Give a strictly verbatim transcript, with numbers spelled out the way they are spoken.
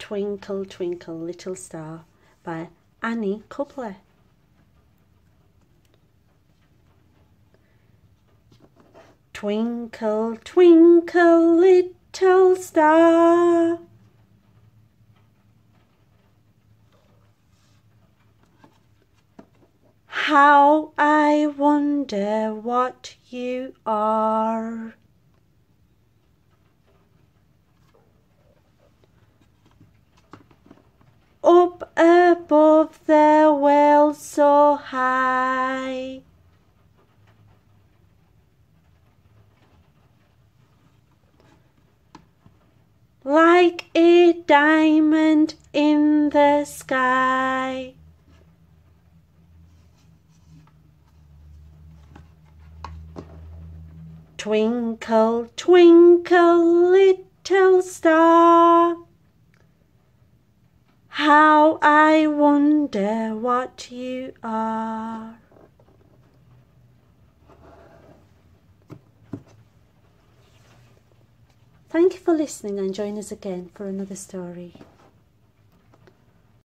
Twinkle Twinkle Little Star by Annie Coupler. Twinkle, twinkle, little star, how I wonder what you are. Up above the world so high, like a diamond in the sky. Twinkle, twinkle, little star, how I wonder what you are. Thank you for listening and join us again for another story.